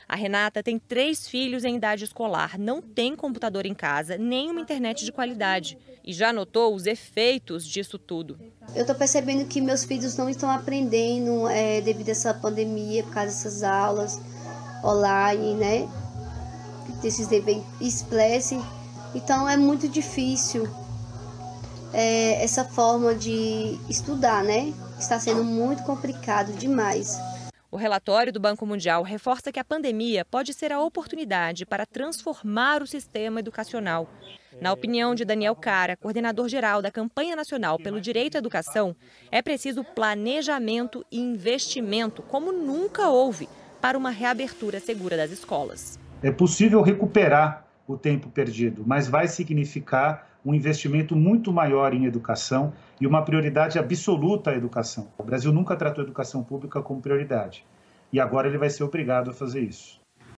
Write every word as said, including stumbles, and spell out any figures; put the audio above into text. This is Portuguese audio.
A Renata tem três filhos em idade escolar, não tem computador em casa, nem uma internet de qualidade. E já notou os efeitos disso tudo. Eu estou percebendo que meus filhos não estão aprendendo é, devido a essa pandemia, por causa dessas aulas online, né? Desses express. Então é muito difícil é, essa forma de estudar, né? Está sendo muito complicado demais. O relatório do Banco Mundial reforça que a pandemia pode ser a oportunidade para transformar o sistema educacional. Na opinião de Daniel Cara, coordenador-geral da Campanha Nacional pelo Direito à Educação, é preciso planejamento e investimento como nunca houve para uma reabertura segura das escolas. É possível recuperar o tempo perdido, mas vai significar um investimento muito maior em educação e uma prioridade absoluta à educação. O Brasil nunca tratou a educação pública como prioridade e agora ele vai ser obrigado a fazer isso.